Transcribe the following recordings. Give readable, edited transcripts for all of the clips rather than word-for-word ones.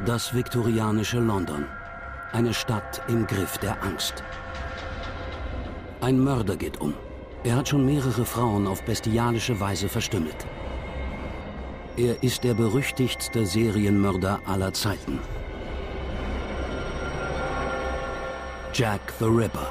Das viktorianische London. Eine Stadt im Griff der Angst. Ein Mörder geht um. Er hat schon mehrere Frauen auf bestialische Weise verstümmelt. Er ist der berüchtigtste Serienmörder aller Zeiten. Jack the Ripper.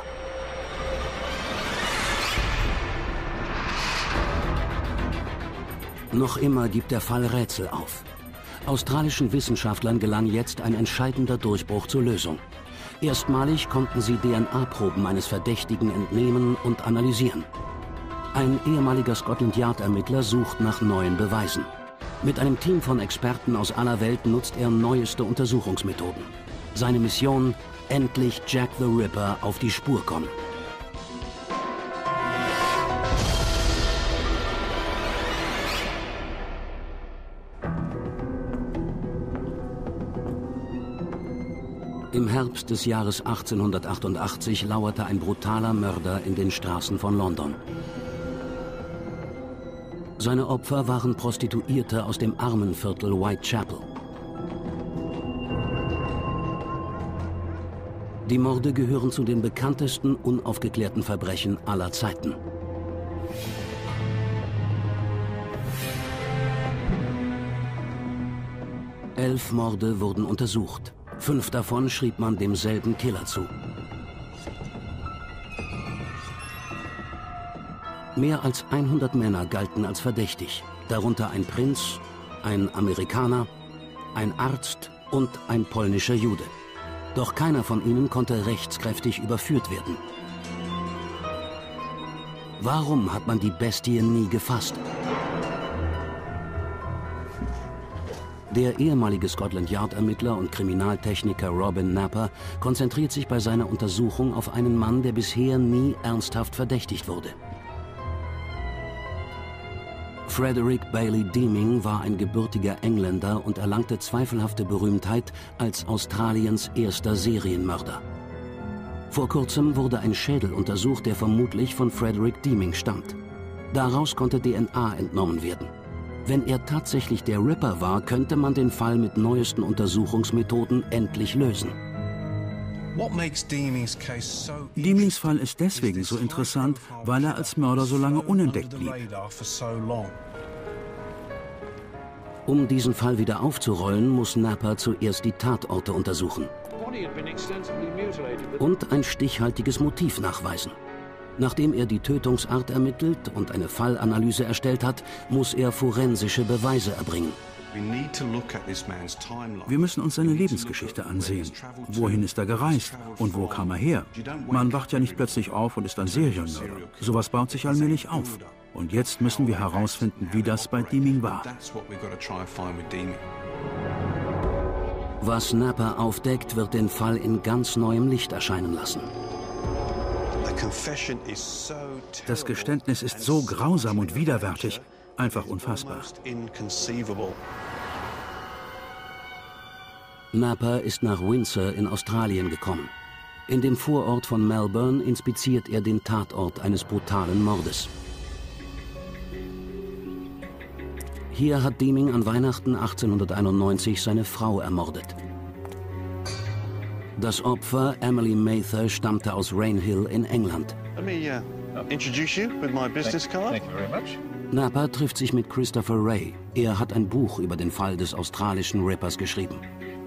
Noch immer gibt der Fall Rätsel auf. Australischen Wissenschaftlern gelang jetzt ein entscheidender Durchbruch zur Lösung. Erstmalig konnten sie DNA-Proben eines Verdächtigen entnehmen und analysieren. Ein ehemaliger Scotland-Yard-Ermittler sucht nach neuen Beweisen. Mit einem Team von Experten aus aller Welt nutzt er neueste Untersuchungsmethoden. Seine Mission: endlich Jack the Ripper auf die Spur kommen. Im Herbst des Jahres 1888 lauerte ein brutaler Mörder in den Straßen von London. Seine Opfer waren Prostituierte aus dem Armenviertel Whitechapel. Die Morde gehören zu den bekanntesten unaufgeklärten Verbrechen aller Zeiten. Elf Morde wurden untersucht. 5 davon schrieb man demselben Killer zu. Mehr als 100 Männer galten als verdächtig, darunter ein Prinz, ein Amerikaner, ein Arzt und ein polnischer Jude. Doch keiner von ihnen konnte rechtskräftig überführt werden. Warum hat man die Bestie nie gefasst? Der ehemalige Scotland-Yard-Ermittler und Kriminaltechniker Robin Napper konzentriert sich bei seiner Untersuchung auf einen Mann, der bisher nie ernsthaft verdächtigt wurde. Frederick Bailey Deeming war ein gebürtiger Engländer und erlangte zweifelhafte Berühmtheit als Australiens erster Serienmörder. Vor kurzem wurde ein Schädel untersucht, der vermutlich von Frederick Deeming stammt. Daraus konnte DNA entnommen werden. Wenn er tatsächlich der Ripper war, könnte man den Fall mit neuesten Untersuchungsmethoden endlich lösen. Deemings Fall ist deswegen so interessant, weil er als Mörder so lange unentdeckt blieb. Um diesen Fall wieder aufzurollen, muss Napper zuerst die Tatorte untersuchen und ein stichhaltiges Motiv nachweisen. Nachdem er die Tötungsart ermittelt und eine Fallanalyse erstellt hat, muss er forensische Beweise erbringen. Wir müssen uns seine Lebensgeschichte ansehen. Wohin ist er gereist und wo kam er her? Man wacht ja nicht plötzlich auf und ist ein Serienmörder. Sowas baut sich allmählich auf. Und jetzt müssen wir herausfinden, wie das bei Deeming war. Was Napper aufdeckt, wird den Fall in ganz neuem Licht erscheinen lassen. Das Geständnis ist so grausam und widerwärtig, einfach unfassbar. Napper ist nach Windsor in Australien gekommen. In dem Vorort von Melbourne inspiziert er den Tatort eines brutalen Mordes. Hier hat Deeming an Weihnachten 1891 seine Frau ermordet. Das Opfer, Emily Mather, stammte aus Rainhill in England. Napper trifft sich mit Christopher Ray. Er hat ein Buch über den Fall des australischen Rippers geschrieben.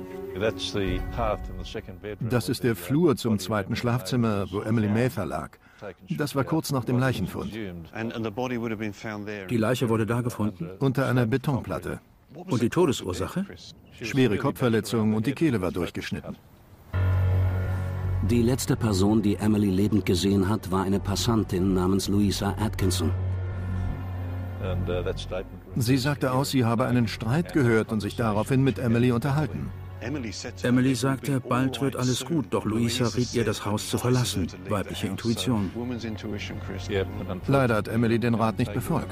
Das ist der Flur zum zweiten Schlafzimmer, wo Emily Mather lag. Das war kurz nach dem Leichenfund. Die Leiche wurde da gefunden? Unter einer Betonplatte. Und die Todesursache? Schwere Kopfverletzung und die Kehle war durchgeschnitten. Die letzte Person, die Emily lebend gesehen hat, war eine Passantin namens Louisa Atkinson. Sie sagte aus, sie habe einen Streit gehört und sich daraufhin mit Emily unterhalten. Emily sagte, bald wird alles gut, doch Louisa riet ihr, das Haus zu verlassen. Weibliche Intuition. Leider hat Emily den Rat nicht befolgt.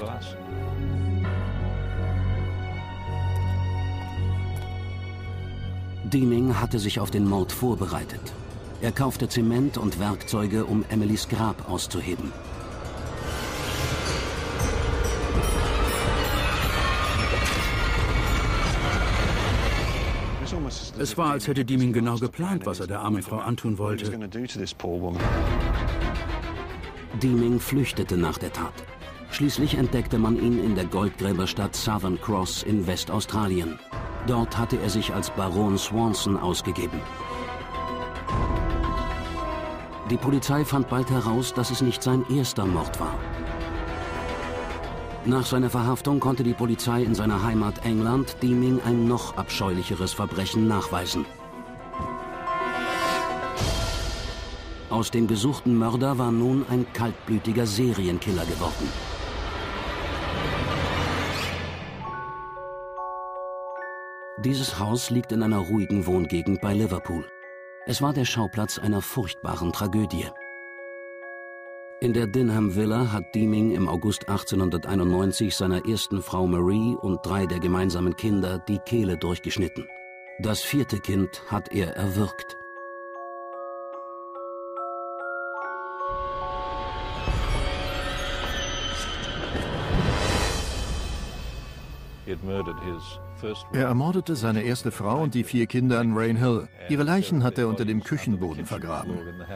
Deeming hatte sich auf den Mord vorbereitet. Er kaufte Zement und Werkzeuge, um Emilys Grab auszuheben. Es war, als hätte Deeming genau geplant, was er der armen Frau antun wollte. Deeming flüchtete nach der Tat. Schließlich entdeckte man ihn in der Goldgräberstadt Southern Cross in Westaustralien. Dort hatte er sich als Baron Swanson ausgegeben. Die Polizei fand bald heraus, dass es nicht sein erster Mord war. Nach seiner Verhaftung konnte die Polizei in seiner Heimat England Deeming ein noch abscheulicheres Verbrechen nachweisen. Aus dem gesuchten Mörder war nun ein kaltblütiger Serienkiller geworden. Dieses Haus liegt in einer ruhigen Wohngegend bei Liverpool. Es war der Schauplatz einer furchtbaren Tragödie. In der Dinham Villa hat Deeming im August 1891 seiner ersten Frau Marie und 3 der gemeinsamen Kinder die Kehle durchgeschnitten. Das 4. Kind hat er erwürgt. Er ermordete seine erste Frau und die 4 Kinder in Rainhill. Ihre Leichen hat er unter dem Küchenboden vergraben.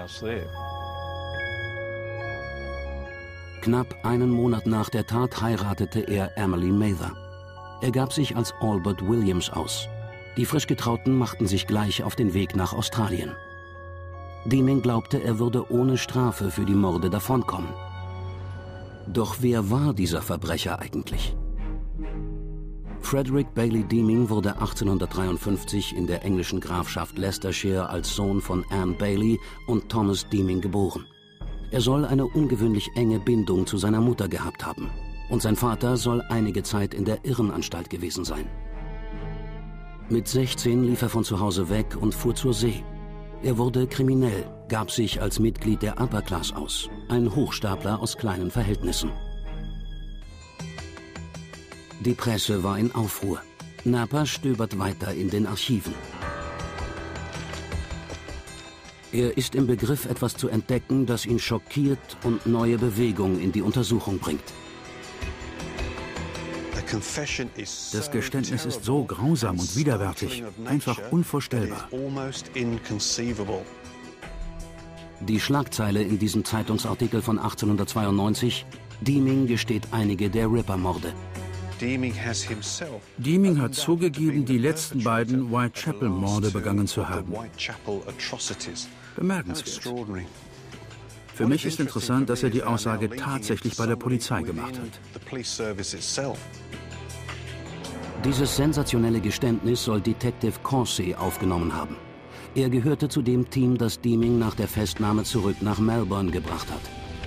Knapp einen Monat nach der Tat heiratete er Emily Mather. Er gab sich als Albert Williams aus. Die Frischgetrauten machten sich gleich auf den Weg nach Australien. Deeming glaubte, er würde ohne Strafe für die Morde davonkommen. Doch wer war dieser Verbrecher eigentlich? Frederick Bailey Deeming wurde 1853 in der englischen Grafschaft Leicestershire als Sohn von Anne Bailey und Thomas Deeming geboren. Er soll eine ungewöhnlich enge Bindung zu seiner Mutter gehabt haben. Und sein Vater soll einige Zeit in der Irrenanstalt gewesen sein. Mit 16 lief er von zu Hause weg und fuhr zur See. Er wurde kriminell, gab sich als Mitglied der Upper Class aus, ein Hochstapler aus kleinen Verhältnissen. Die Presse war in Aufruhr. Napa stöbert weiter in den Archiven. Er ist im Begriff, etwas zu entdecken, das ihn schockiert und neue Bewegung in die Untersuchung bringt. Das Geständnis ist so grausam und widerwärtig, einfach unvorstellbar. Die Schlagzeile in diesem Zeitungsartikel von 1892: Deeming gesteht einige der Ripper-Morde. Deeming hat zugegeben, die letzten beiden Whitechapel-Morde begangen zu haben. Bemerkenswert. Für mich ist interessant, dass er die Aussage tatsächlich bei der Polizei gemacht hat. Dieses sensationelle Geständnis soll Detective Corsey aufgenommen haben. Er gehörte zu dem Team, das Deeming nach der Festnahme zurück nach Melbourne gebracht hat.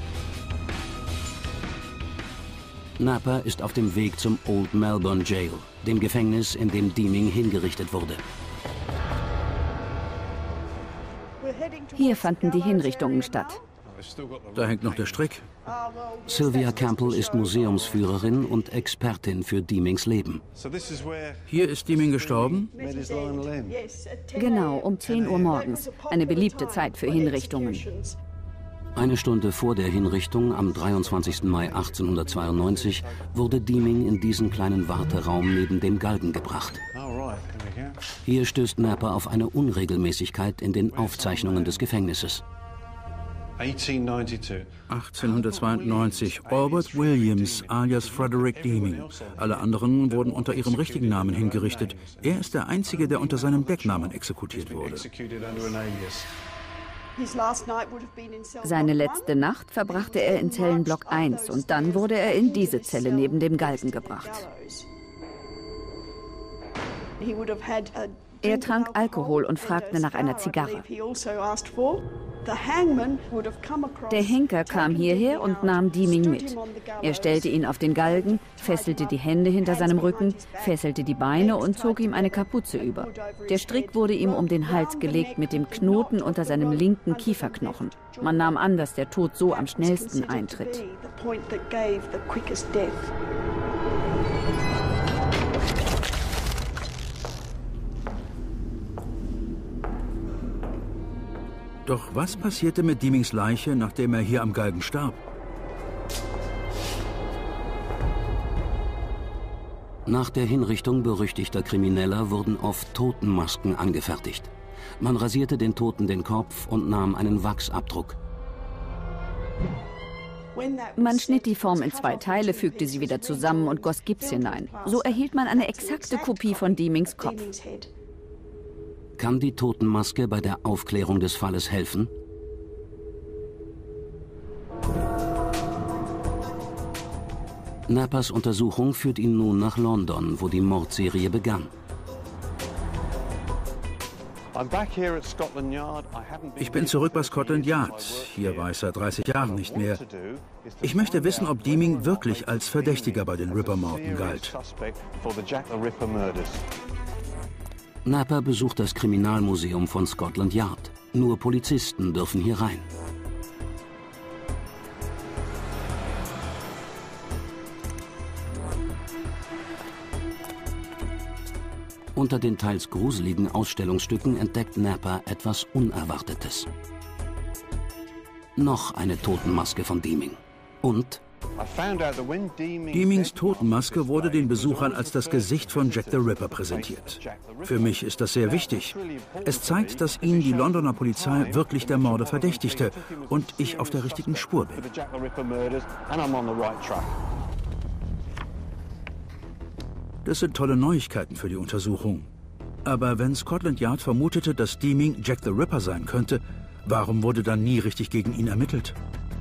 Napa ist auf dem Weg zum Old Melbourne Jail, dem Gefängnis, in dem Deeming hingerichtet wurde. Hier fanden die Hinrichtungen statt. Da hängt noch der Strick. Sylvia Campbell ist Museumsführerin und Expertin für Deemings Leben. Hier ist Deeming gestorben? Genau, um 10 Uhr morgens. Eine beliebte Zeit für Hinrichtungen. Eine Stunde vor der Hinrichtung, am 23. Mai 1892, wurde Deeming in diesen kleinen Warteraum neben dem Galgen gebracht. Hier stößt Napa auf eine Unregelmäßigkeit in den Aufzeichnungen des Gefängnisses. 1892, Albert Williams alias Frederick Deeming. Alle anderen wurden unter ihrem richtigen Namen hingerichtet. Er ist der Einzige, der unter seinem Decknamen exekutiert wurde. Seine letzte Nacht verbrachte er in Zellenblock 1 und dann wurde er in diese Zelle neben dem Galgen gebracht. Er trank Alkohol und fragte nach einer Zigarre. Der Henker kam hierher und nahm Deeming mit. Er stellte ihn auf den Galgen, fesselte die Hände hinter seinem Rücken, fesselte die Beine und zog ihm eine Kapuze über. Der Strick wurde ihm um den Hals gelegt mit dem Knoten unter seinem linken Kieferknochen. Man nahm an, dass der Tod so am schnellsten eintritt. Doch was passierte mit Deemings Leiche, nachdem er hier am Galgen starb? Nach der Hinrichtung berüchtigter Krimineller wurden oft Totenmasken angefertigt. Man rasierte den Toten den Kopf und nahm einen Wachsabdruck. Man schnitt die Form in 2 Teile, fügte sie wieder zusammen und goss Gips hinein. So erhielt man eine exakte Kopie von Deemings Kopf. Kann die Totenmaske bei der Aufklärung des Falles helfen? Nappers Untersuchung führt ihn nun nach London, wo die Mordserie begann. Ich bin zurück bei Scotland Yard. Hier war ich seit 30 Jahren nicht mehr. Ich möchte wissen, ob Deeming wirklich als Verdächtiger bei den Ripper-Morden galt. Napper besucht das Kriminalmuseum von Scotland Yard. Nur Polizisten dürfen hier rein. Unter den teils gruseligen Ausstellungsstücken entdeckt Napper etwas Unerwartetes. Noch eine Totenmaske von Deeming. Und Deemings Totenmaske wurde den Besuchern als das Gesicht von Jack the Ripper präsentiert. Für mich ist das sehr wichtig. Es zeigt, dass ihn die Londoner Polizei wirklich der Morde verdächtigte und ich auf der richtigen Spur bin. Das sind tolle Neuigkeiten für die Untersuchung. Aber wenn Scotland Yard vermutete, dass Deeming Jack the Ripper sein könnte, warum wurde dann nie richtig gegen ihn ermittelt?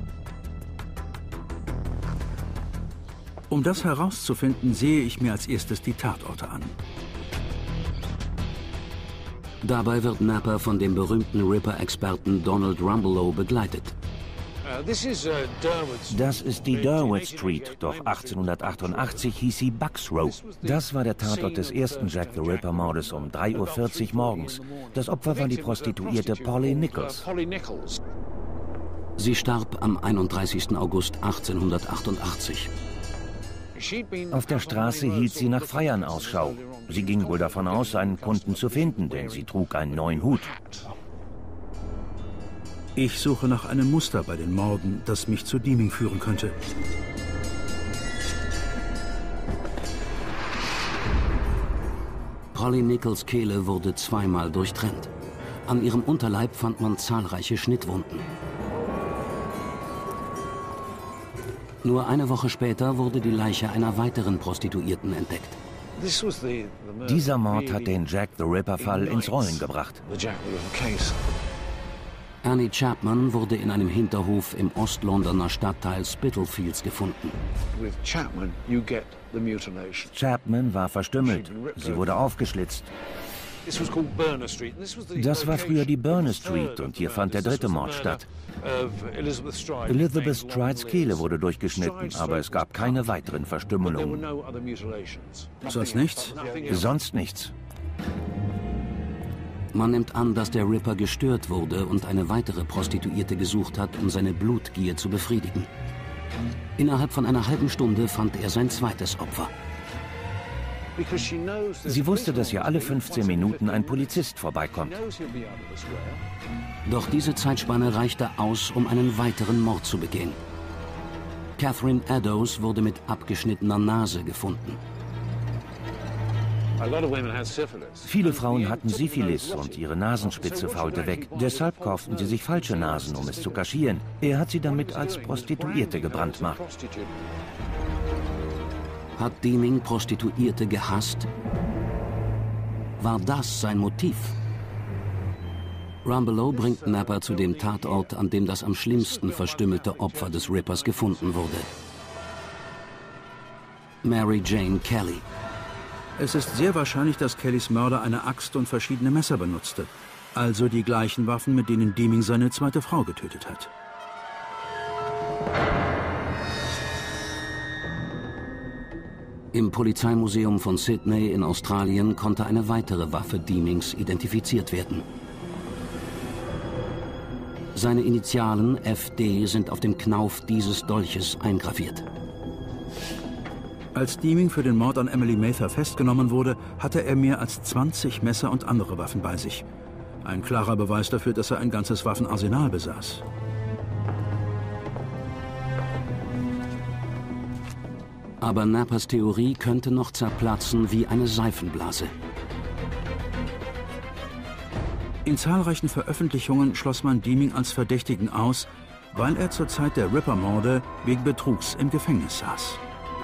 Um das herauszufinden, sehe ich mir als erstes die Tatorte an. Dabei wird Napper von dem berühmten Ripper-Experten Donald Rumbelow begleitet. Das ist die Durward Street, doch 1888 hieß sie Bucks Row. Das war der Tatort des ersten Jack the Ripper-Mordes um 3:40 Uhr morgens. Das Opfer war die Prostituierte Polly Nichols. Sie starb am 31. August 1888. Auf der Straße hielt sie nach Freiern Ausschau. Sie ging wohl davon aus, einen Kunden zu finden, denn sie trug einen neuen Hut. Ich suche nach einem Muster bei den Morden, das mich zu Deeming führen könnte. Polly Nichols' Kehle wurde zweimal durchtrennt. An ihrem Unterleib fand man zahlreiche Schnittwunden. Nur eine Woche später wurde die Leiche einer weiteren Prostituierten entdeckt. Dieser Mord hat den Jack the Ripper-Fall ins Rollen gebracht. Annie Chapman wurde in einem Hinterhof im Ostlondoner Stadtteil Spitalfields gefunden. Chapman war verstümmelt. Sie wurde aufgeschlitzt. Das war früher die Burner Street und hier fand der dritte Mord statt. Elizabeth Strides Kehle wurde durchgeschnitten, aber es gab keine weiteren Verstümmelungen. Sonst nichts? Sonst nichts. Man nimmt an, dass der Ripper gestört wurde und eine weitere Prostituierte gesucht hat, um seine Blutgier zu befriedigen. Innerhalb von einer halben Stunde fand er sein zweites Opfer. Sie wusste, dass hier alle 15 Minuten ein Polizist vorbeikommt. Doch diese Zeitspanne reichte aus, um einen weiteren Mord zu begehen. Catherine Eddowes wurde mit abgeschnittener Nase gefunden. Viele Frauen hatten Syphilis und ihre Nasenspitze faulte weg. Deshalb kauften sie sich falsche Nasen, um es zu kaschieren. Er hat sie damit als Prostituierte gebrandmarkt. Hat Deeming Prostituierte gehasst? War das sein Motiv? Rumbelow bringt Napper zu dem Tatort, an dem das am schlimmsten verstümmelte Opfer des Rippers gefunden wurde. Mary Jane Kelly. Es ist sehr wahrscheinlich, dass Kellys Mörder eine Axt und verschiedene Messer benutzte. Also die gleichen Waffen, mit denen Deeming seine zweite Frau getötet hat. Im Polizeimuseum von Sydney in Australien konnte eine weitere Waffe Deemings identifiziert werden. Seine Initialen FD sind auf dem Knauf dieses Dolches eingraviert. Als Deeming für den Mord an Emily Mather festgenommen wurde, hatte er mehr als 20 Messer und andere Waffen bei sich. Ein klarer Beweis dafür, dass er ein ganzes Waffenarsenal besaß. Aber Nappers Theorie könnte noch zerplatzen wie eine Seifenblase. In zahlreichen Veröffentlichungen schloss man Deeming als Verdächtigen aus, weil er zur Zeit der Ripper-Morde wegen Betrugs im Gefängnis saß.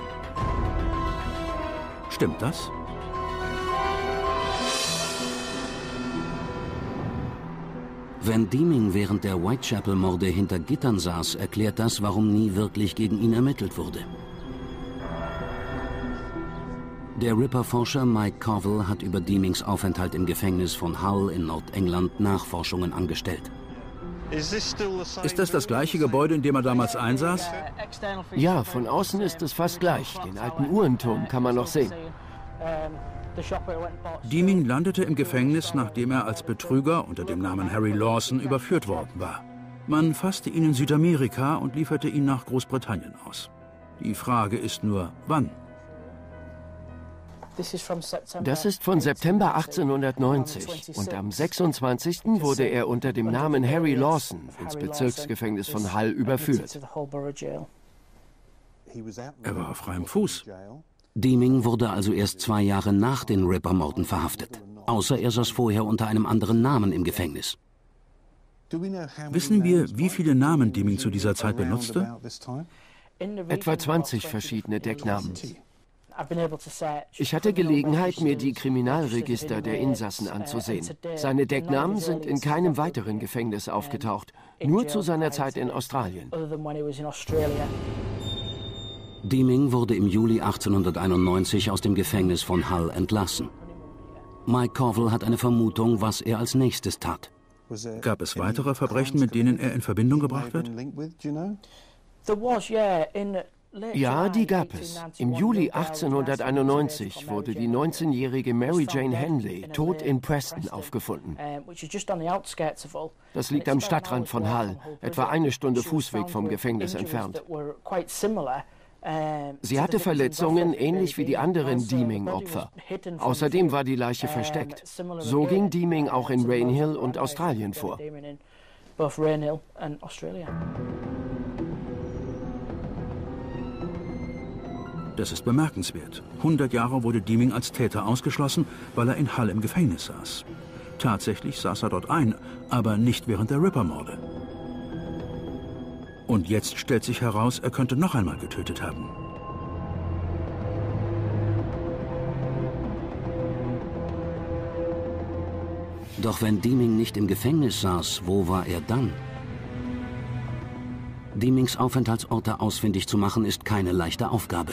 Stimmt das? Wenn Deeming während der Whitechapel-Morde hinter Gittern saß, erklärt das, warum nie wirklich gegen ihn ermittelt wurde. Der Ripper-Forscher Mike Covell hat über Deemings Aufenthalt im Gefängnis von Hull in Nordengland Nachforschungen angestellt. Ist das gleiche Gebäude, in dem er damals einsaß? Ja, von außen ist es fast gleich. Den alten Uhrenturm kann man noch sehen. Deeming landete im Gefängnis, nachdem er als Betrüger unter dem Namen Harry Lawson überführt worden war. Man fasste ihn in Südamerika und lieferte ihn nach Großbritannien aus. Die Frage ist nur, wann? Das ist von September 1890 und am 26. wurde er unter dem Namen Harry Lawson ins Bezirksgefängnis von Hull überführt. Er war auf freiem Fuß. Deeming wurde also erst 2 Jahre nach den Ripper-Morden verhaftet. Außer er saß vorher unter einem anderen Namen im Gefängnis. Wissen wir, wie viele Namen Deeming zu dieser Zeit benutzte? Etwa 20 verschiedene Decknamen. Ich hatte Gelegenheit, mir die Kriminalregister der Insassen anzusehen. Seine Decknamen sind in keinem weiteren Gefängnis aufgetaucht, nur zu seiner Zeit in Australien. Deeming wurde im Juli 1891 aus dem Gefängnis von Hull entlassen. Mike Covell hat eine Vermutung, was er als nächstes tat. Gab es weitere Verbrechen, mit denen er in Verbindung gebracht wird? Ja, die gab es. Im Juli 1891 wurde die 19-jährige Mary Jane Henley tot in Preston aufgefunden. Das liegt am Stadtrand von Hull, etwa 1 Stunde Fußweg vom Gefängnis entfernt. Sie hatte Verletzungen, ähnlich wie die anderen Deeming-Opfer. Außerdem war die Leiche versteckt. So ging Deeming auch in Rainhill und Australien vor. Das ist bemerkenswert. 100 Jahre wurde Deeming als Täter ausgeschlossen, weil er in Hull im Gefängnis saß. Tatsächlich saß er dort ein, aber nicht während der Ripper-Morde. Und jetzt stellt sich heraus, er könnte noch einmal getötet haben. Doch wenn Deeming nicht im Gefängnis saß, wo war er dann? Deemings Aufenthaltsorte ausfindig zu machen, ist keine leichte Aufgabe.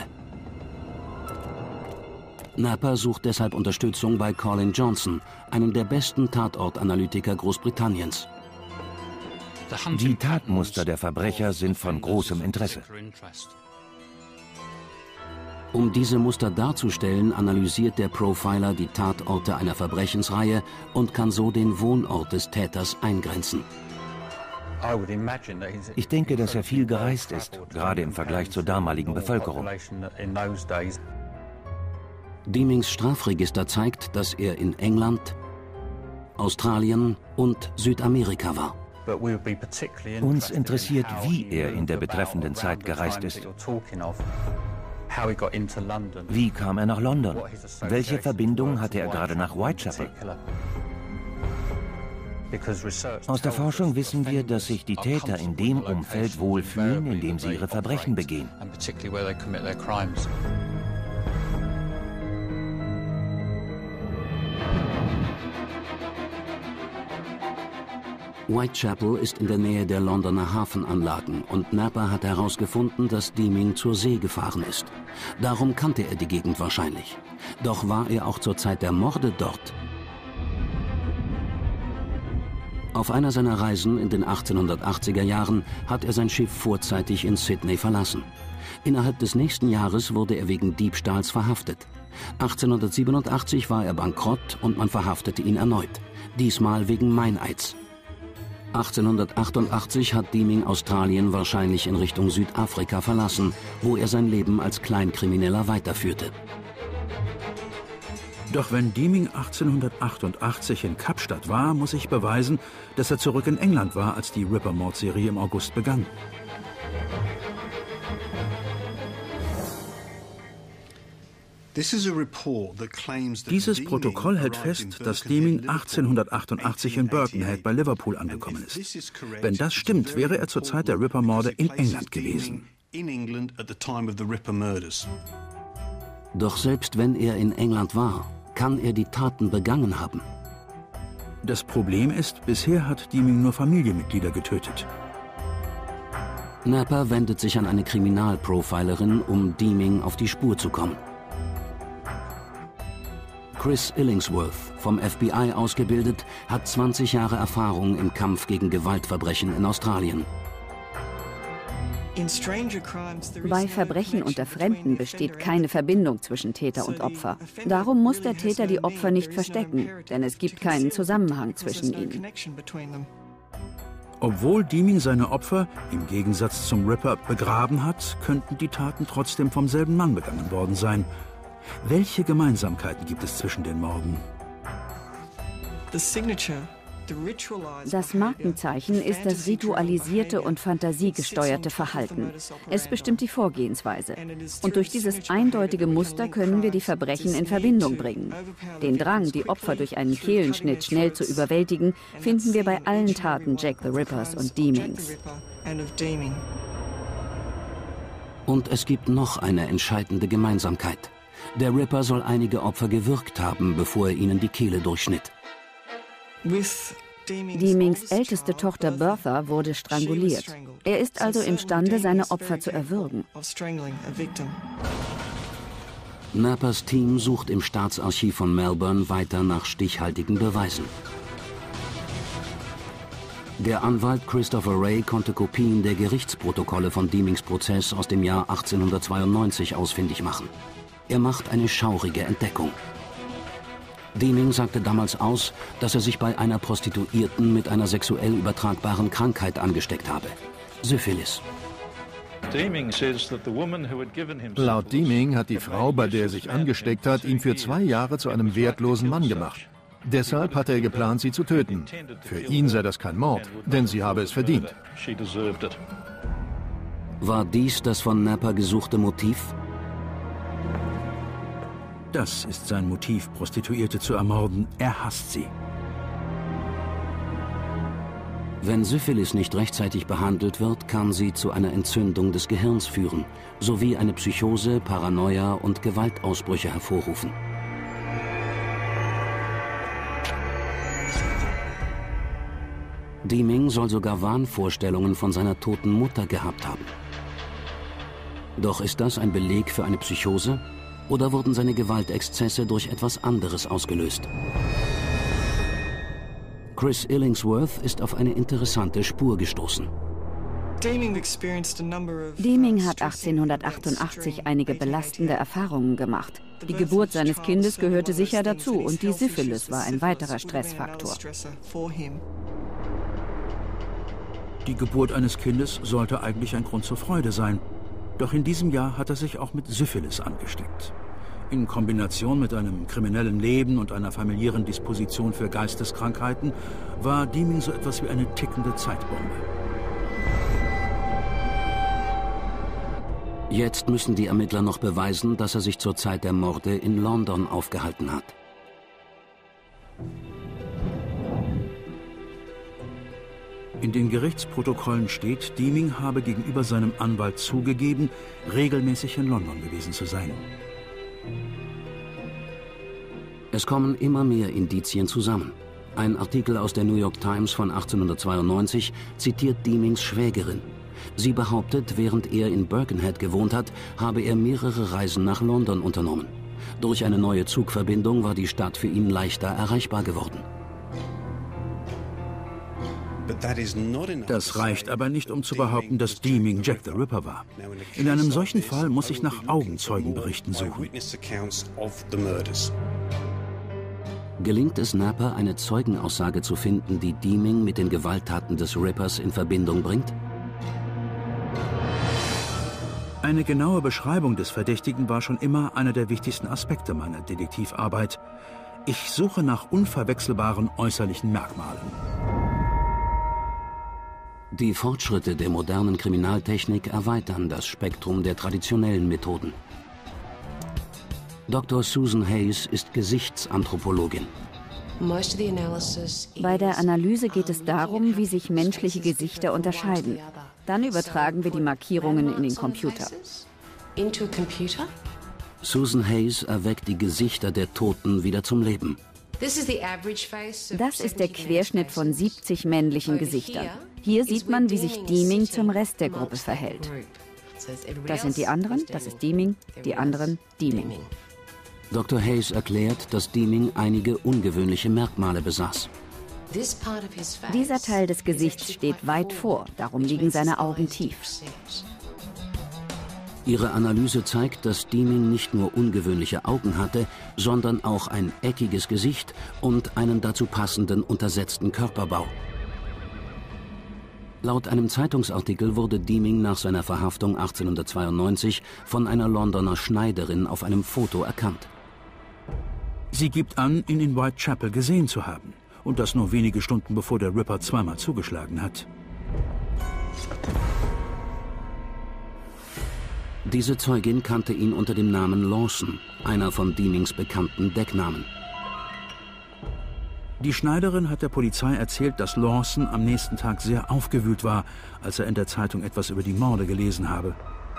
Napper sucht deshalb Unterstützung bei Colin Johnson, einem der besten Tatortanalytiker Großbritanniens. Die Tatmuster der Verbrecher sind von großem Interesse. Um diese Muster darzustellen, analysiert der Profiler die Tatorte einer Verbrechensreihe und kann so den Wohnort des Täters eingrenzen. Ich denke, dass er viel gereist ist, gerade im Vergleich zur damaligen Bevölkerung. Deemings Strafregister zeigt, dass er in England, Australien und Südamerika war. Uns interessiert, wie er in der betreffenden Zeit gereist ist. Wie kam er nach London? Welche Verbindung hatte er gerade nach Whitechapel? Aus der Forschung wissen wir, dass sich die Täter in dem Umfeld wohlfühlen, in dem sie ihre Verbrechen begehen. Whitechapel ist in der Nähe der Londoner Hafenanlagen und Napper hat herausgefunden, dass Deeming zur See gefahren ist. Darum kannte er die Gegend wahrscheinlich. Doch war er auch zur Zeit der Morde dort? Auf einer seiner Reisen in den 1880er Jahren hat er sein Schiff vorzeitig in Sydney verlassen. Innerhalb des nächsten Jahres wurde er wegen Diebstahls verhaftet. 1887 war er bankrott und man verhaftete ihn erneut. Diesmal wegen Meineids. 1888 hat Deeming Australien wahrscheinlich in Richtung Südafrika verlassen, wo er sein Leben als Kleinkrimineller weiterführte. Doch wenn Deeming 1888 in Kapstadt war, muss ich beweisen, dass er zurück in England war, als die Ripper-Mordserie im August begann. Dieses Protokoll hält fest, dass Deeming 1888 in Birkenhead bei Liverpool angekommen ist. Wenn das stimmt, wäre er zur Zeit der Ripper-Morde in England gewesen. Doch selbst wenn er in England war, kann er die Taten begangen haben. Das Problem ist, bisher hat Deeming nur Familienmitglieder getötet. Napper wendet sich an eine Kriminalprofilerin, um Deeming auf die Spur zu kommen. Chris Illingsworth, vom FBI ausgebildet, hat 20 Jahre Erfahrung im Kampf gegen Gewaltverbrechen in Australien. Bei Verbrechen unter Fremden besteht keine Verbindung zwischen Täter und Opfer. Darum muss der Täter die Opfer nicht verstecken, denn es gibt keinen Zusammenhang zwischen ihnen. Obwohl Deeming seine Opfer, im Gegensatz zum Ripper, begraben hat, könnten die Taten trotzdem vom selben Mann begangen worden sein. Welche Gemeinsamkeiten gibt es zwischen den Morden? Das Markenzeichen ist das ritualisierte und fantasiegesteuerte Verhalten. Es bestimmt die Vorgehensweise. Und durch dieses eindeutige Muster können wir die Verbrechen in Verbindung bringen. Den Drang, die Opfer durch einen Kehlenschnitt schnell zu überwältigen, finden wir bei allen Taten Jack the Rippers und Deemings. Und es gibt noch eine entscheidende Gemeinsamkeit. Der Ripper soll einige Opfer gewürgt haben, bevor er ihnen die Kehle durchschnitt. Deemings älteste Tochter Bertha wurde stranguliert. Er ist also imstande, seine Opfer zu erwürgen. Nappers Team sucht im Staatsarchiv von Melbourne weiter nach stichhaltigen Beweisen. Der Anwalt Christopher Ray konnte Kopien der Gerichtsprotokolle von Deemings Prozess aus dem Jahr 1892 ausfindig machen. Er macht eine schaurige Entdeckung. Deeming sagte damals aus, dass er sich bei einer Prostituierten mit einer sexuell übertragbaren Krankheit angesteckt habe: Syphilis. Laut Deeming hat die Frau, bei der er sich angesteckt hat, ihn für 2 Jahre zu einem wertlosen Mann gemacht. Deshalb hatte er geplant, sie zu töten. Für ihn sei das kein Mord, denn sie habe es verdient. War dies das von Napper gesuchte Motiv? Das ist sein Motiv, Prostituierte zu ermorden. Er hasst sie. Wenn Syphilis nicht rechtzeitig behandelt wird, kann sie zu einer Entzündung des Gehirns führen, sowie eine Psychose, Paranoia und Gewaltausbrüche hervorrufen. Deeming soll sogar Wahnvorstellungen von seiner toten Mutter gehabt haben. Doch ist das ein Beleg für eine Psychose? Oder wurden seine Gewaltexzesse durch etwas anderes ausgelöst? Chris Illingsworth ist auf eine interessante Spur gestoßen. Deeming hat 1888 einige belastende Erfahrungen gemacht. Die Geburt seines Kindes gehörte sicher dazu und die Syphilis war ein weiterer Stressfaktor. Die Geburt eines Kindes sollte eigentlich ein Grund zur Freude sein. Doch in diesem Jahr hat er sich auch mit Syphilis angesteckt. In Kombination mit einem kriminellen Leben und einer familiären Disposition für Geisteskrankheiten war Deeming so etwas wie eine tickende Zeitbombe. Jetzt müssen die Ermittler noch beweisen, dass er sich zur Zeit der Morde in London aufgehalten hat. In den Gerichtsprotokollen steht, Deeming habe gegenüber seinem Anwalt zugegeben, regelmäßig in London gewesen zu sein. Es kommen immer mehr Indizien zusammen. Ein Artikel aus der New York Times von 1892 zitiert Deemings Schwägerin. Sie behauptet, während er in Birkenhead gewohnt hat, habe er mehrere Reisen nach London unternommen. Durch eine neue Zugverbindung war die Stadt für ihn leichter erreichbar geworden. Das reicht aber nicht, um zu behaupten, dass Deeming Jack the Ripper war. In einem solchen Fall muss ich nach Augenzeugenberichten suchen. Gelingt es Napper, eine Zeugenaussage zu finden, die Deeming mit den Gewalttaten des Rippers in Verbindung bringt? Eine genaue Beschreibung des Verdächtigen war schon immer einer der wichtigsten Aspekte meiner Detektivarbeit. Ich suche nach unverwechselbaren äußerlichen Merkmalen. Die Fortschritte der modernen Kriminaltechnik erweitern das Spektrum der traditionellen Methoden. Dr. Susan Hayes ist Gesichtsanthropologin. Bei der Analyse geht es darum, wie sich menschliche Gesichter unterscheiden. Dann übertragen wir die Markierungen in den Computer. Susan Hayes erweckt die Gesichter der Toten wieder zum Leben. Das ist der Querschnitt von 70 männlichen Gesichtern. Hier sieht man, wie sich Deeming zum Rest der Gruppe verhält. Das sind die anderen, das ist Deeming, die anderen Deeming. Dr. Hayes erklärt, dass Deeming einige ungewöhnliche Merkmale besaß. Dieser Teil des Gesichts steht weit vor, darum liegen seine Augen tief. Ihre Analyse zeigt, dass Deeming nicht nur ungewöhnliche Augen hatte, sondern auch ein eckiges Gesicht und einen dazu passenden untersetzten Körperbau. Laut einem Zeitungsartikel wurde Deeming nach seiner Verhaftung 1892 von einer Londoner Schneiderin auf einem Foto erkannt. Sie gibt an, ihn in Whitechapel gesehen zu haben. Und das nur wenige Stunden bevor der Ripper zweimal zugeschlagen hat. Diese Zeugin kannte ihn unter dem Namen Lawson, einer von Deemings bekannten Decknamen. Die Schneiderin hat der Polizei erzählt, dass Lawson am nächsten Tag sehr aufgewühlt war, als er in der Zeitung etwas über die Morde gelesen habe.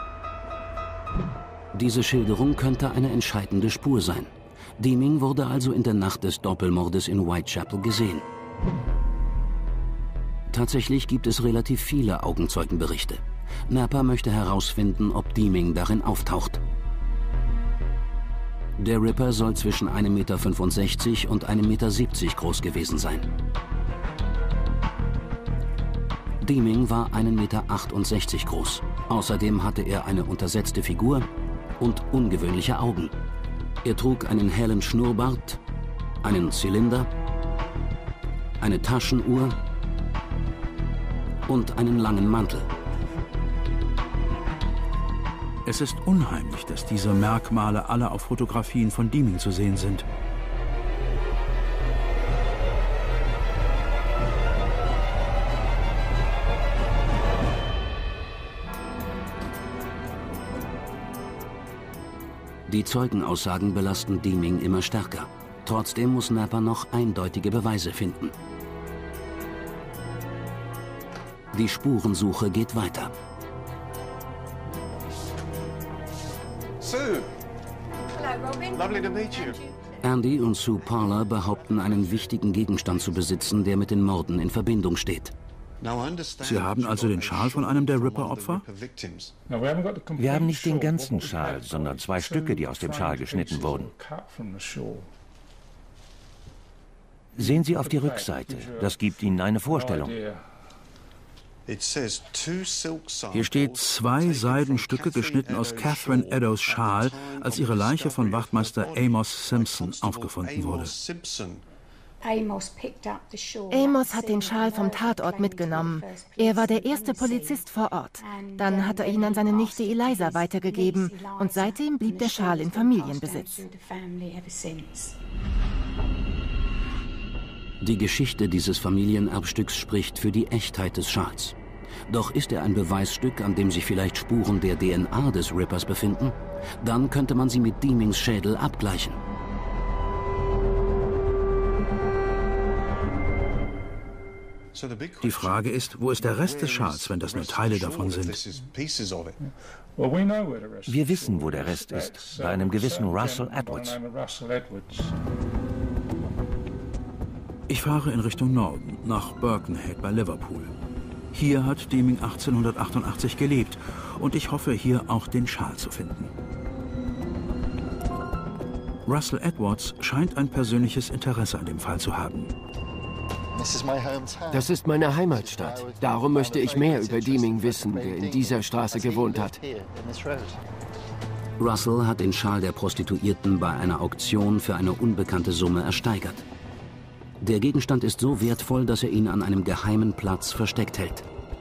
Diese Schilderung könnte eine entscheidende Spur sein. Deeming wurde also in der Nacht des Doppelmordes in Whitechapel gesehen. Tatsächlich gibt es relativ viele Augenzeugenberichte. Napper möchte herausfinden, ob Deeming darin auftaucht. Der Ripper soll zwischen 1,65 Meter und 1,70 Meter groß gewesen sein. Deeming war 1,68 Meter groß. Außerdem hatte er eine untersetzte Figur und ungewöhnliche Augen. Er trug einen hellen Schnurrbart, einen Zylinder, eine Taschenuhr und einen langen Mantel. Es ist unheimlich, dass diese Merkmale alle auf Fotografien von Deeming zu sehen sind. Die Zeugenaussagen belasten Deeming immer stärker. Trotzdem muss Napper noch eindeutige Beweise finden. Die Spurensuche geht weiter. Sue! Hello, Robin. Lovely to meet you. Andy und Sue Parler behaupten, einen wichtigen Gegenstand zu besitzen, der mit den Morden in Verbindung steht. Sie haben also den Schal von einem der Ripper-Opfer? Wir haben nicht den ganzen Schal, sondern 2 Stücke, die aus dem Schal geschnitten wurden. Sehen Sie auf die Rückseite. Das gibt Ihnen eine Vorstellung. Hier steht 2 Seidenstücke geschnitten aus Catherine Eddows Schal, als ihre Leiche von Wachtmeister Amos Simpson aufgefunden wurde. Amos hat den Schal vom Tatort mitgenommen. Er war der erste Polizist vor Ort. Dann hat er ihn an seine Nichte Eliza weitergegeben und seitdem blieb der Schal in Familienbesitz. Die Geschichte dieses Familienerbstücks spricht für die Echtheit des Schals. Doch ist er ein Beweisstück, an dem sich vielleicht Spuren der DNA des Rippers befinden? Dann könnte man sie mit Deemings Schädel abgleichen. Die Frage ist, wo ist der Rest des Schals, wenn das nur Teile davon sind? Wir wissen, wo der Rest ist, bei einem gewissen Russell Edwards. Ich fahre in Richtung Norden, nach Birkenhead bei Liverpool. Hier hat Deeming 1888 gelebt und ich hoffe, hier auch den Schal zu finden. Russell Edwards scheint ein persönliches Interesse an dem Fall zu haben. Das ist meine Heimatstadt. Darum möchte ich mehr über Deeming wissen, der in dieser Straße gewohnt hat. Russell hat den Schal der Prostituierten bei einer Auktion für eine unbekannte Summe ersteigert. Der Gegenstand ist so wertvoll, dass er ihn an einem geheimen Platz versteckt hält.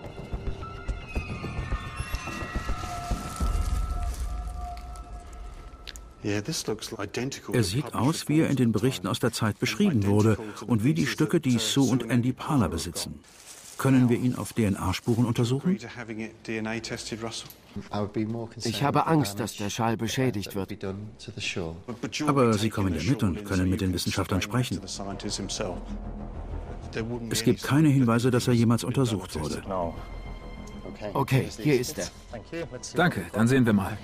Er sieht aus, wie er in den Berichten aus der Zeit beschrieben wurde und wie die Stücke, die Sue und Andy Parler besitzen. Können wir ihn auf DNA-Spuren untersuchen? Ich habe Angst, dass der Schal beschädigt wird. Aber Sie kommen ja mit und können mit den Wissenschaftlern sprechen. Es gibt keine Hinweise, dass er jemals untersucht wurde. Okay, hier ist er. Danke, dann sehen wir mal.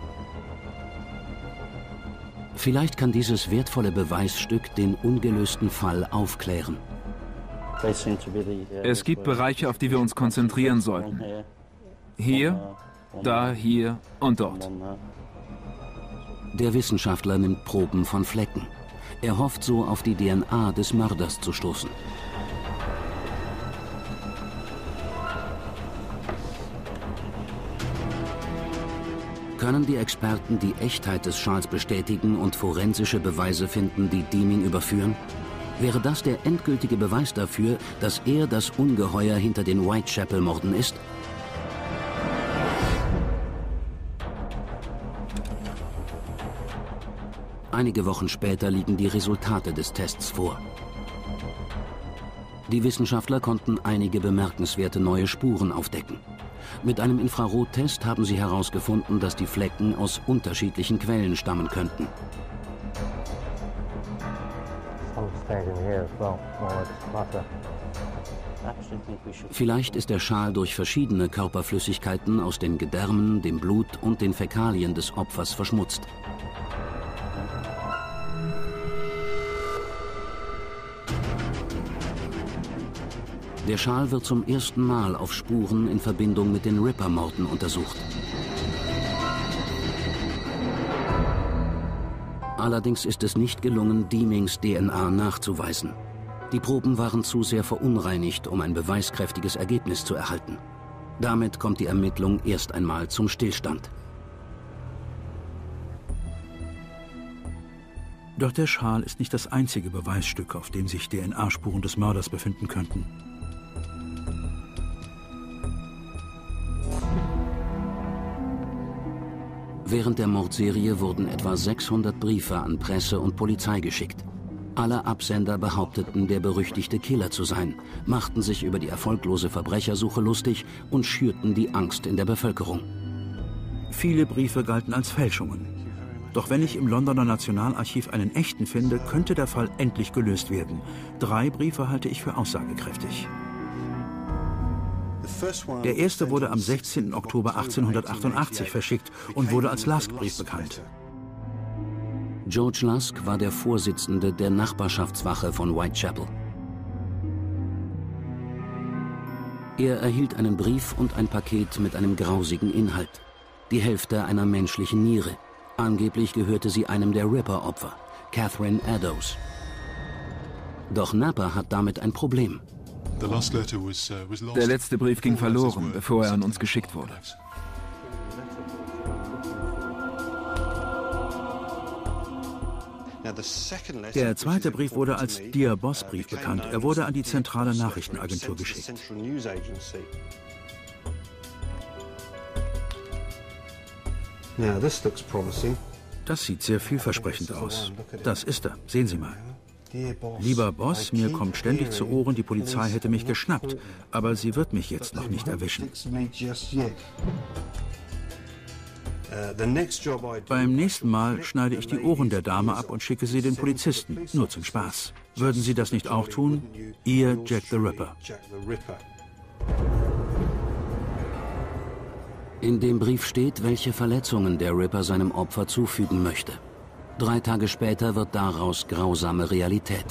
Vielleicht kann dieses wertvolle Beweisstück den ungelösten Fall aufklären. Es gibt Bereiche, auf die wir uns konzentrieren sollten. Hier, da, hier und dort. Der Wissenschaftler nimmt Proben von Flecken. Er hofft so, auf die DNA des Mörders zu stoßen. Können die Experten die Echtheit des Schals bestätigen und forensische Beweise finden, die Deeming überführen? Wäre das der endgültige Beweis dafür, dass er das Ungeheuer hinter den Whitechapel-Morden ist? Einige Wochen später liegen die Resultate des Tests vor. Die Wissenschaftler konnten einige bemerkenswerte neue Spuren aufdecken. Mit einem Infrarottest haben sie herausgefunden, dass die Flecken aus unterschiedlichen Quellen stammen könnten. Vielleicht ist der Schal durch verschiedene Körperflüssigkeiten aus den Gedärmen, dem Blut und den Fäkalien des Opfers verschmutzt. Der Schal wird zum ersten Mal auf Spuren in Verbindung mit den Ripper-Morden untersucht. Allerdings ist es nicht gelungen, Deemings DNA nachzuweisen. Die Proben waren zu sehr verunreinigt, um ein beweiskräftiges Ergebnis zu erhalten. Damit kommt die Ermittlung erst einmal zum Stillstand. Doch der Schal ist nicht das einzige Beweisstück, auf dem sich DNA-Spuren des Mörders befinden könnten. Während der Mordserie wurden etwa 600 Briefe an Presse und Polizei geschickt. Alle Absender behaupteten, der berüchtigte Killer zu sein, machten sich über die erfolglose Verbrechersuche lustig und schürten die Angst in der Bevölkerung. Viele Briefe galten als Fälschungen. Doch wenn ich im Londoner Nationalarchiv einen echten finde, könnte der Fall endlich gelöst werden. 3 Briefe halte ich für aussagekräftig. Der erste wurde am 16. Oktober 1888 verschickt und wurde als Lusk-Brief bekannt. George Lusk war der Vorsitzende der Nachbarschaftswache von Whitechapel. Er erhielt einen Brief und ein Paket mit einem grausigen Inhalt. Die Hälfte einer menschlichen Niere. Angeblich gehörte sie einem der Ripper-Opfer, Catherine Eddowes. Doch Napper hat damit ein Problem. Der letzte Brief ging verloren, bevor er an uns geschickt wurde. Der zweite Brief wurde als Dear Boss Brief bekannt. Er wurde an die zentrale Nachrichtenagentur geschickt. Das sieht sehr vielversprechend aus. Das ist er. Sehen Sie mal. Lieber Boss, mir kommt ständig zu Ohren, die Polizei hätte mich geschnappt, aber sie wird mich jetzt noch nicht erwischen. Beim nächsten Mal schneide ich die Ohren der Dame ab und schicke sie den Polizisten, nur zum Spaß. Würden Sie das nicht auch tun? Ihr Jack the Ripper. In dem Brief steht, welche Verletzungen der Ripper seinem Opfer zufügen möchte. 3 Tage später wird daraus grausame Realität.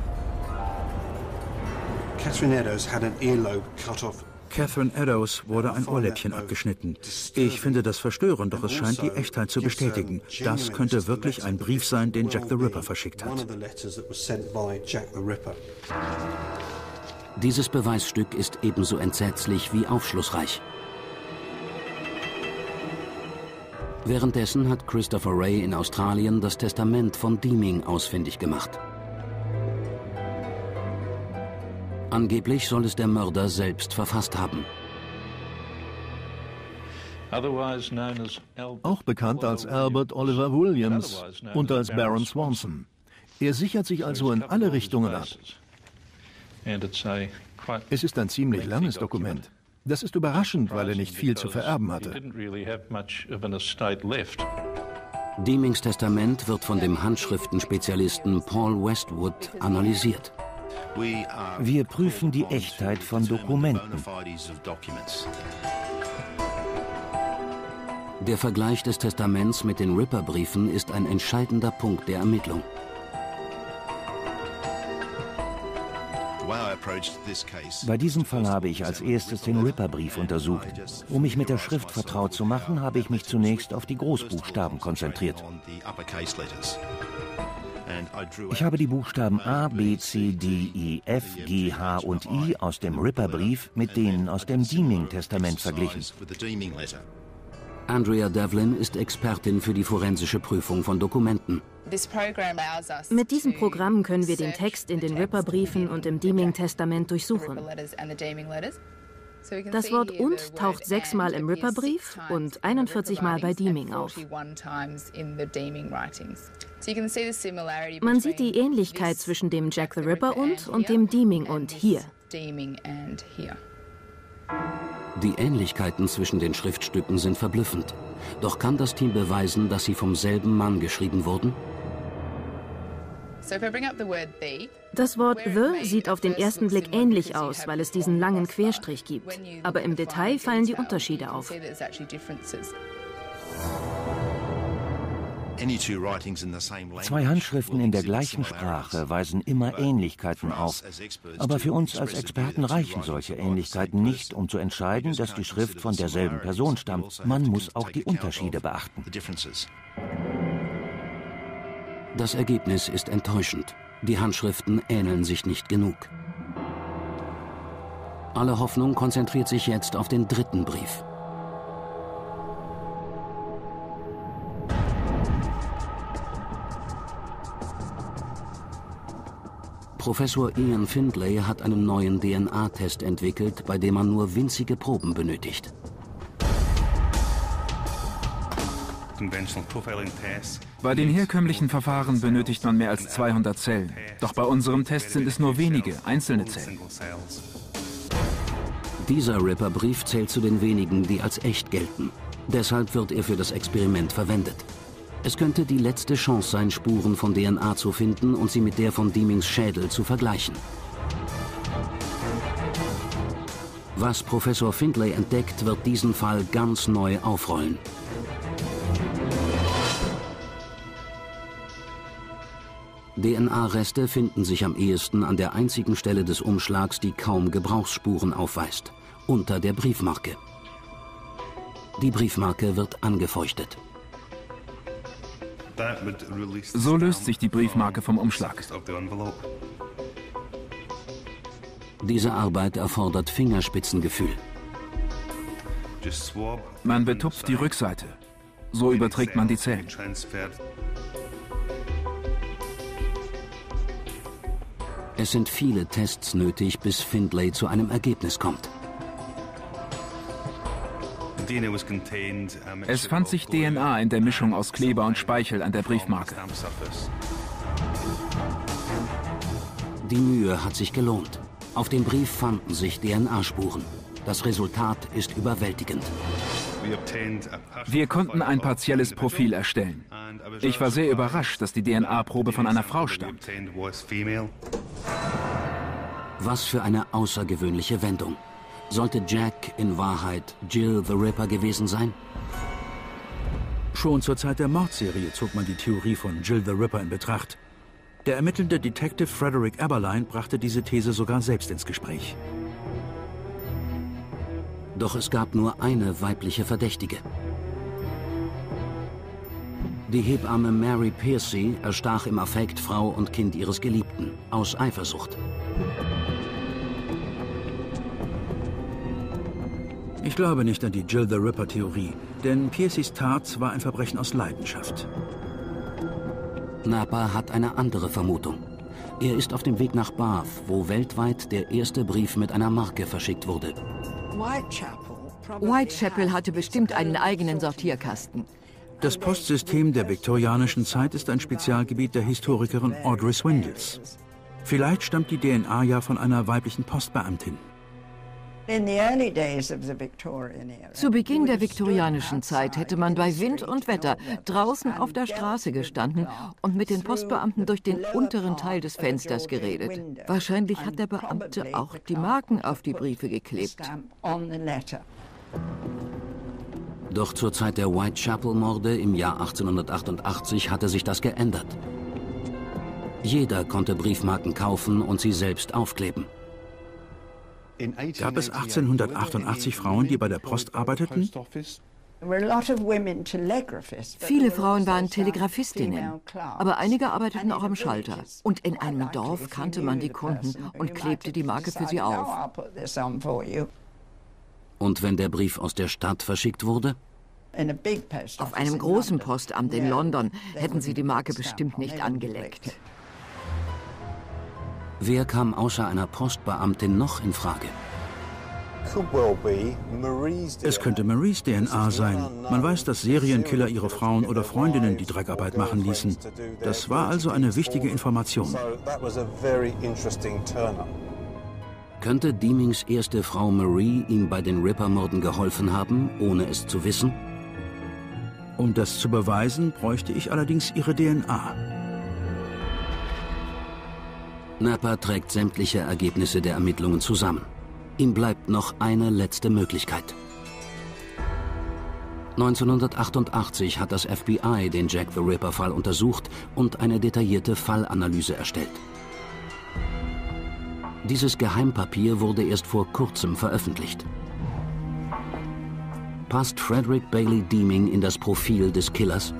Catherine Eddowes wurde ein Ohrläppchen abgeschnitten. Ich finde das verstörend, doch es scheint die Echtheit zu bestätigen. Das könnte wirklich ein Brief sein, den Jack the Ripper verschickt hat. Dieses Beweisstück ist ebenso entsetzlich wie aufschlussreich. Währenddessen hat Christopher Wray in Australien das Testament von Deeming ausfindig gemacht. Angeblich soll es der Mörder selbst verfasst haben. Auch bekannt als Albert Oliver Williams und als Baron Swanson. Er sichert sich also in alle Richtungen ab. Es ist ein ziemlich langes Dokument. Das ist überraschend, weil er nicht viel zu vererben hatte. Demings Testament wird von dem Handschriftenspezialisten Paul Westwood analysiert. Wir prüfen die Echtheit von Dokumenten. Der Vergleich des Testaments mit den Ripper-Briefen ist ein entscheidender Punkt der Ermittlung. Bei diesem Fall habe ich als erstes den Ripper-Brief untersucht. Um mich mit der Schrift vertraut zu machen, habe ich mich zunächst auf die Großbuchstaben konzentriert. Ich habe die Buchstaben A, B, C, D, E, F, G, H und I aus dem Ripper-Brief mit denen aus dem Deeming-Testament verglichen. Andrea Devlin ist Expertin für die forensische Prüfung von Dokumenten. Mit diesem Programm können wir den Text in den Ripper-Briefen und im Deeming-Testament durchsuchen. Das Wort "und" taucht 6 Mal im Ripper-Brief und 41 Mal bei Deeming auf. Man sieht die Ähnlichkeit zwischen dem Jack the Ripper und dem Deeming und hier. Die Ähnlichkeiten zwischen den Schriftstücken sind verblüffend. Doch kann das Team beweisen, dass sie vom selben Mann geschrieben wurden? Das Wort "the" sieht auf den ersten Blick ähnlich aus, weil es diesen langen Querstrich gibt. Aber im Detail fallen die Unterschiede auf. Zwei Handschriften in der gleichen Sprache weisen immer Ähnlichkeiten auf. Aber für uns als Experten reichen solche Ähnlichkeiten nicht, um zu entscheiden, dass die Schrift von derselben Person stammt. Man muss auch die Unterschiede beachten. Das Ergebnis ist enttäuschend. Die Handschriften ähneln sich nicht genug. Alle Hoffnung konzentriert sich jetzt auf den dritten Brief. Professor Ian Findlay hat einen neuen DNA-Test entwickelt, bei dem man nur winzige Proben benötigt. Bei den herkömmlichen Verfahren benötigt man mehr als 200 Zellen. Doch bei unserem Test sind es nur wenige, einzelne Zellen. Dieser Ripper-Brief zählt zu den wenigen, die als echt gelten. Deshalb wird er für das Experiment verwendet. Es könnte die letzte Chance sein, Spuren von DNA zu finden und sie mit der von Deemings Schädel zu vergleichen. Was Professor Findlay entdeckt, wird diesen Fall ganz neu aufrollen. DNA-Reste finden sich am ehesten an der einzigen Stelle des Umschlags, die kaum Gebrauchsspuren aufweist, unter der Briefmarke. Die Briefmarke wird angefeuchtet. So löst sich die Briefmarke vom Umschlag. Diese Arbeit erfordert Fingerspitzengefühl. Man betupft die Rückseite. So überträgt man die Zellen. Es sind viele Tests nötig, bis Findlay zu einem Ergebnis kommt. Es fand sich DNA in der Mischung aus Kleber und Speichel an der Briefmarke. Die Mühe hat sich gelohnt. Auf dem Brief fanden sich DNA-Spuren. Das Resultat ist überwältigend. Wir konnten ein partielles Profil erstellen. Ich war sehr überrascht, dass die DNA-Probe von einer Frau stammt. Was für eine außergewöhnliche Wendung. Sollte Jack in Wahrheit Jill the Ripper gewesen sein? Schon zur Zeit der Mordserie zog man die Theorie von Jill the Ripper in Betracht. Der ermittelnde Detective Frederick Eberlein brachte diese These sogar selbst ins Gespräch. Doch es gab nur eine weibliche Verdächtige. Die Hebamme Mary Piercy erstach im Affekt Frau und Kind ihres Geliebten, aus Eifersucht. Ich glaube nicht an die Jill the Ripper-Theorie, denn Piercys Tat war ein Verbrechen aus Leidenschaft. Napa hat eine andere Vermutung. Er ist auf dem Weg nach Bath, wo weltweit der erste Brief mit einer Marke verschickt wurde. Whitechapel hatte bestimmt einen eigenen Sortierkasten. Das Postsystem der viktorianischen Zeit ist ein Spezialgebiet der Historikerin Audrey Swindles. Vielleicht stammt die DNA ja von einer weiblichen Postbeamtin. Zu Beginn der viktorianischen Zeit hätte man bei Wind und Wetter draußen auf der Straße gestanden und mit den Postbeamten durch den unteren Teil des Fensters geredet. Wahrscheinlich hat der Beamte auch die Marken auf die Briefe geklebt. Doch zur Zeit der Whitechapel-Morde im Jahr 1888 hatte sich das geändert. Jeder konnte Briefmarken kaufen und sie selbst aufkleben. Gab es 1888 Frauen, die bei der Post arbeiteten? Viele Frauen waren Telegrafistinnen, aber einige arbeiteten auch am Schalter. Und in einem Dorf kannte man die Kunden und klebte die Marke für sie auf. Und wenn der Brief aus der Stadt verschickt wurde? Auf einem großen Postamt in London hätten sie die Marke bestimmt nicht angeleckt. Wer kam außer einer Postbeamtin noch in Frage? Es könnte Maries DNA sein. Man weiß, dass Serienkiller ihre Frauen oder Freundinnen die Dreckarbeit machen ließen. Das war also eine wichtige Information. Könnte Deemings erste Frau Marie ihm bei den Ripper-Morden geholfen haben, ohne es zu wissen? Um das zu beweisen, bräuchte ich allerdings ihre DNA. Napper trägt sämtliche Ergebnisse der Ermittlungen zusammen. Ihm bleibt noch eine letzte Möglichkeit. 1988 hat das FBI den Jack the Ripper-Fall untersucht und eine detaillierte Fallanalyse erstellt. Dieses Geheimpapier wurde erst vor kurzem veröffentlicht. Passt Frederick Bailey Deeming in das Profil des Killers?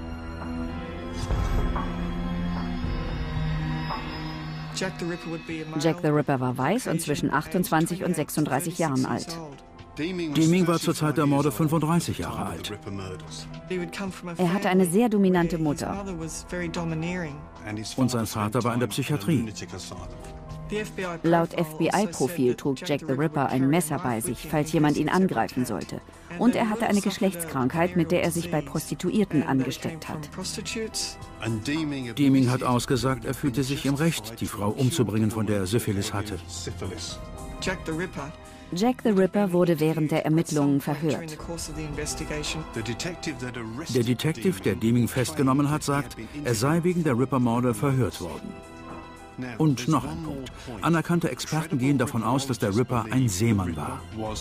Jack the Ripper war weiß und zwischen 28 und 36 Jahren alt. Deeming war zur Zeit der Morde 35 Jahre alt. Er hatte eine sehr dominante Mutter. Und sein Vater war in der Psychiatrie. Laut FBI-Profil trug Jack the Ripper ein Messer bei sich, falls jemand ihn angreifen sollte. Und er hatte eine Geschlechtskrankheit, mit der er sich bei Prostituierten angesteckt hat. Deeming hat ausgesagt, er fühlte sich im Recht, die Frau umzubringen, von der er Syphilis hatte. Jack the Ripper wurde während der Ermittlungen verhört. Der Detective, der Deeming festgenommen hat, sagt, er sei wegen der Ripper-Morde verhört worden. Und noch ein Punkt. Anerkannte Experten gehen davon aus, dass der Ripper ein Seemann war.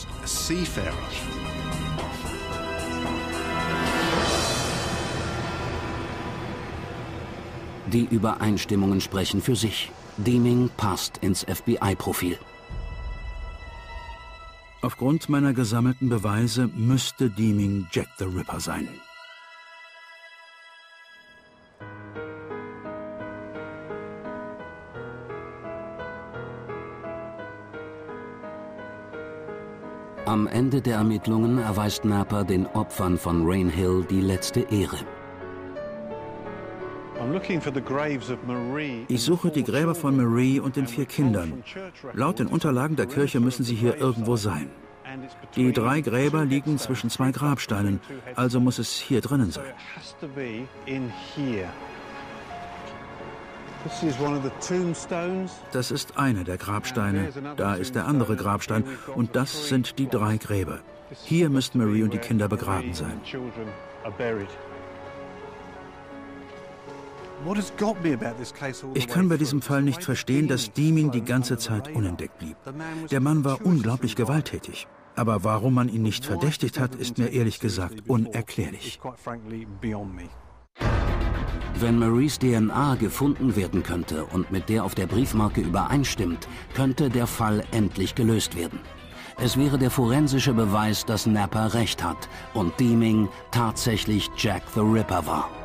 Die Übereinstimmungen sprechen für sich. Deeming passt ins FBI-Profil. Aufgrund meiner gesammelten Beweise müsste Deeming Jack the Ripper sein. Am Ende der Ermittlungen erweist Napper den Opfern von Rainhill die letzte Ehre. Ich suche die Gräber von Marie und den 4 Kindern. Laut den Unterlagen der Kirche müssen sie hier irgendwo sein. Die 3 Gräber liegen zwischen 2 Grabsteinen, also muss es hier drinnen sein. Das ist einer der Grabsteine, da ist der andere Grabstein und das sind die 3 Gräber. Hier müssten Marie und die Kinder begraben sein. Ich kann bei diesem Fall nicht verstehen, dass Deeming die ganze Zeit unentdeckt blieb. Der Mann war unglaublich gewalttätig. Aber warum man ihn nicht verdächtigt hat, ist mir ehrlich gesagt unerklärlich. Wenn Maries DNA gefunden werden könnte und mit der auf der Briefmarke übereinstimmt, könnte der Fall endlich gelöst werden. Es wäre der forensische Beweis, dass Napper recht hat und Deeming tatsächlich Jack the Ripper war.